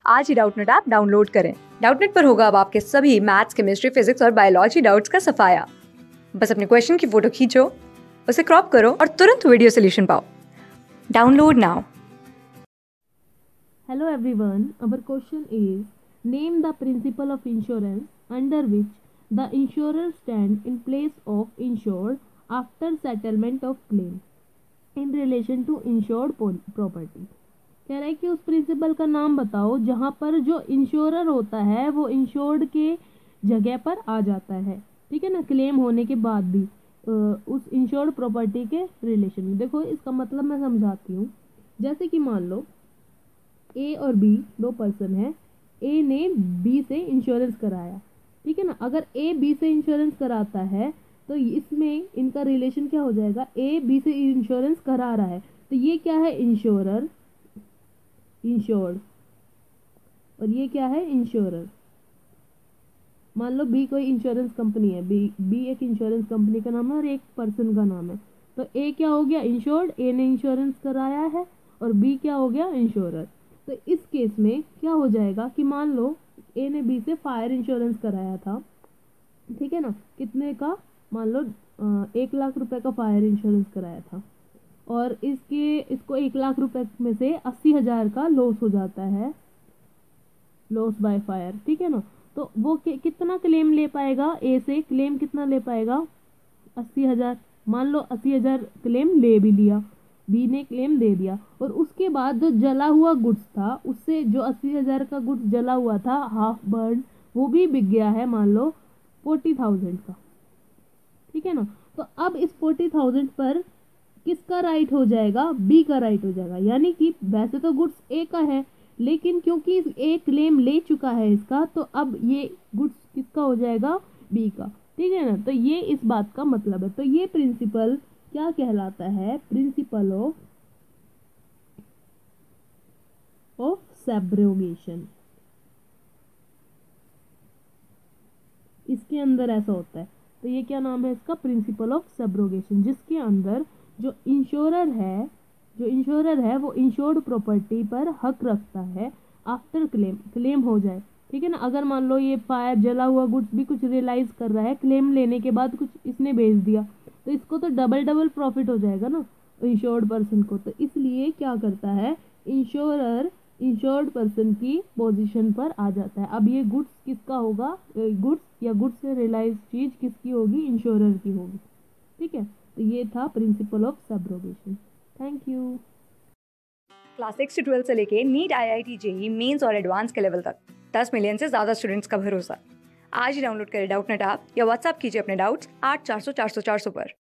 आज ही Doubtnut app download करें। डाउटनेट पर होगा अब आपके सभी मैथ्स, केमिस्ट्री, फिजिक्स और बायोलॉजी डाउट्स का सफाया। बस अपने क्वेश्चन की फोटो खींचो, उसे क्रॉप करो और तुरंत वीडियो सोल्यूशन पाओ। Download now. Hello everyone, our question is name the principle of insurance under which the insurer stands in place of insured after settlement of claim in relation to insured property। कह रहा है कि उस principal का नाम बताओ जहां पर जो इंश्योरर होता है वो इंश्योर्ड के जगह पर आ जाता है, ठीक है ना, क्लेम होने के बाद भी उस इंश्योर्ड प्रॉपर्टी के रिलेशन में। देखो इसका मतलब मैं समझाती हूँ। जैसे कि मान लो ए और बी दो पर्सन है, ए ने बी से इंश्योरेंस कराया, ठीक है ना। अगर ए बी से इंश्योरेंस कराता है तो इसमें इनका रिलेशन क्या हो जाएगा, ए बी से इंश्योरेंस करा रहा है तो ये क्या है, इंश्योरर, इंश्योर्ड, और ये क्या है, इंश्योरर। मान लो बी कोई इंश्योरेंस कंपनी है, बी एक इंश्योरेंस कंपनी का नाम है और एक पर्सन का नाम है। तो ए क्या हो गया, इंश्योर्ड, ए ने इंश्योरेंस कराया है, और बी क्या हो गया, इंश्योरर। तो इस केस में क्या हो जाएगा कि मान लो ए ने बी से फायर इंश्योरेंस कराया था, ठीक है ना, कितने का, मान लो 1 लाख रुपए का फायर इंश्योरेंस कराया था, और इसको 1 लाख रुपए में से 80,000 का लॉस हो जाता है, लॉस बाय फायर, ठीक है ना। तो वो कितना क्लेम ले पाएगा, ए से क्लेम कितना ले पाएगा, 80,000। मान लो 80,000 क्लेम ले भी लिया, बी ने क्लेम दे दिया, और उसके बाद जो जला हुआ गुड्स था, उससे जो 80,000 का गुड्स जला हुआ था हाफ बर्न, वो भी बिक गया है मान लो 40,000 का, ठीक है ना। तो अब इस 40,000 पर किसका राइट हो जाएगा, बी का राइट हो जाएगा। यानी कि वैसे तो गुड्स ए का है, लेकिन क्योंकि ए क्लेम ले चुका है इसका, तो अब ये गुड्स किसका हो जाएगा, बी का, ठीक है ना। तो ये इस बात का मतलब है। तो ये प्रिंसिपल क्या कहलाता है, प्रिंसिपल ऑफ सब्रोगेशन। इसके अंदर ऐसा होता है। तो ये क्या नाम है इसका, प्रिंसिपल ऑफ सब्रोगेशन, जिसके अंदर जो इंश्योरर है वो इंश्योर्ड प्रॉपर्टी पर हक रखता है आफ्टर क्लेम हो जाए, ठीक है ना। अगर मान लो ये फायर जला हुआ गुड्स भी कुछ रियलाइज कर रहा है, क्लेम लेने के बाद कुछ इसने बेच दिया, तो इसको तो डबल प्रॉफिट हो जाएगा ना इंश्योर्ड पर्सन को। तो इसलिए क्या करता है, इंश्योरर इंश्योर्ड पर्सन की पोजीशन पर आ जाता है। अब ये गुड्स किसका होगा, गुड्स या गुड्स से रियलाइज चीज किसकी होगी, इंश्योरर की होगी, ठीक है। तो ये था principle of subrogation. Thank you. Class 6 से 12 से लेके नीट, IIT, JEE मेंस और एडवांस के लेवल तक 10 मिलियन से ज्यादा स्टूडेंट्स का भरोसा। आज ही डाउनलोड करें डाउटनेट ऐप या व्हाट्सएप कीजिए अपने डाउट्स 8400 400 400 पर।